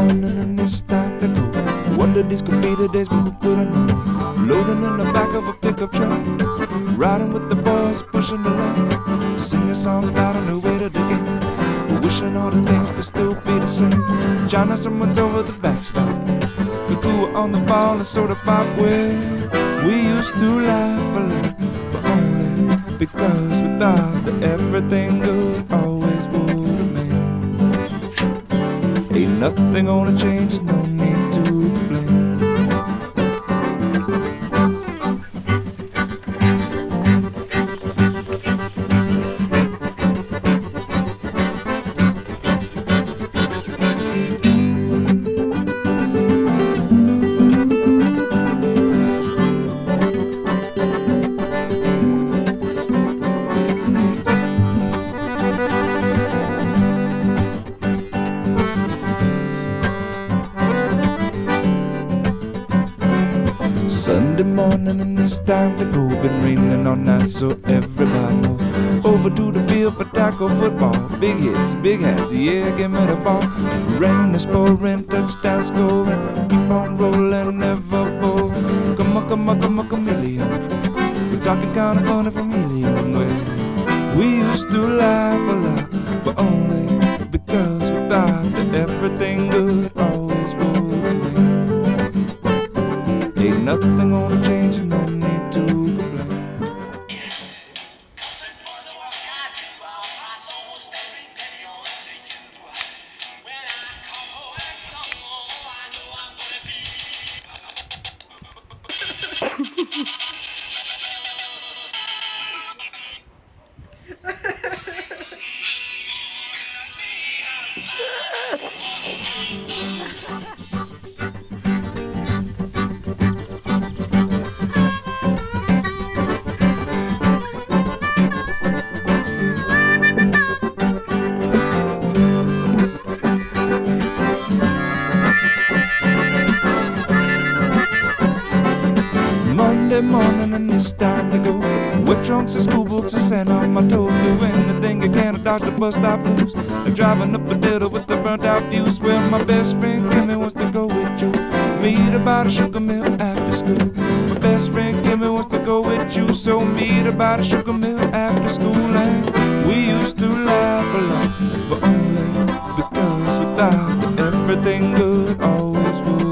morning and it's time to go. Wonder these could be the days, but who could have known? Loading in the back of a pickup truck, riding with the boys, pushing along, singing songs loud on the way to the game. Wishing all the things could still be the same. China, someone's over the backstop. We grew on the ball and soda pop with. We used to laugh a lot, but only because we thought that everything good always would remain. Ain't nothing gonna change, there's no need to complain. Sunday morning and it's time to go. Been raining all night so everybody know. Over to the field for tackle football. Big hits, big hats, yeah, give me the ball. Rain is pouring, touchdown scoring. Keep on rolling, never boring. Come on, come on, come on, chameleon. We're talking kind of funny from helium. We used to laugh a lot, but only because we thought that everything good always would remain. Ain't nothing gonna change and no need to complain. Monday morning and it's time to go. Wet trunks and school books and sand on my toes. Do anything you can to dodge the bus stop blues. Like driving up a dildo with the burnt out fuse. Well, my best friend Kimmy wants to go with you. Meet about a sugar mill after school. My best friend Kimmy wants to go with you. So meet about a sugar mill after school. And we used to laugh a lot, but only because we thought that everything good always would.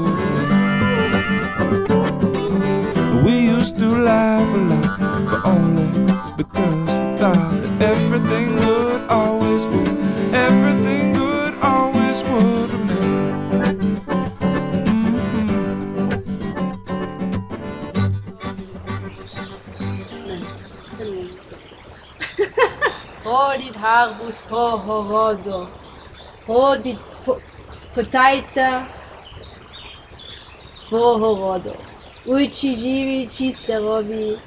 We used to laugh a lot, but only because we thought that everything good always would. Everything good always would remain. Ходить гарбуз по городу, ходить питається свого роду. Ой, чи живі, чи здорові,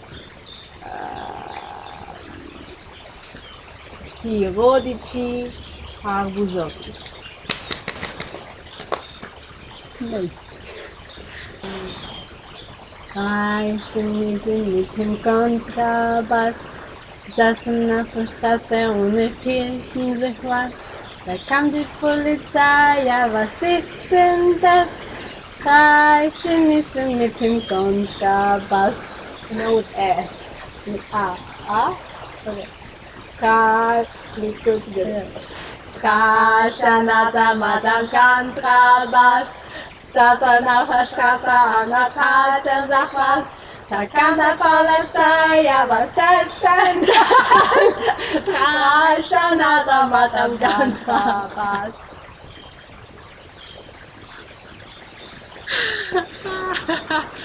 всі родичі гарбузові. Reichen sind mit dem Kontrabass, saßen auf der Straße und erzählten sich was. Da kam die Polizei, ja, was ist denn das? Reichen müssen mit dem Kontrabass. No, with A. With A. A? Okay. Let's go together. Kaschanata Madame Kontrabass. Saßen auf der Straße und erzählten sich was. Da kam der Polizei, ja, was ist denn das? Kaschanata Madame Kontrabass. Ha ha ha.